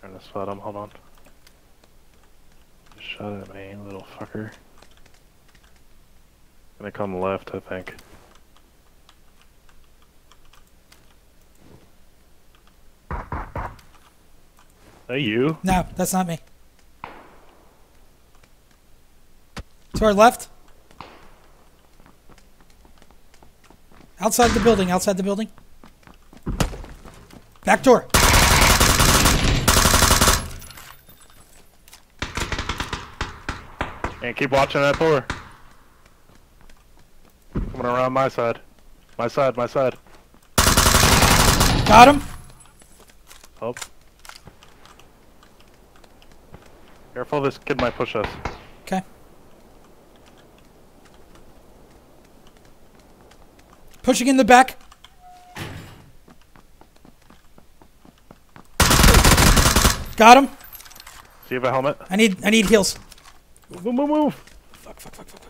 Trying to spot him, hold on. Shot at me, little fucker. Gonna come left, I think. Hey, you? No, that's not me. To our left. Outside the building, outside the building. Back door. And keep watching that door. Coming around my side. My side, my side. Got him. Oh. Careful, this kid might push us. Okay. Pushing in the back. Got him. Do you have a helmet? I need heals. Move, move, move! Fuck.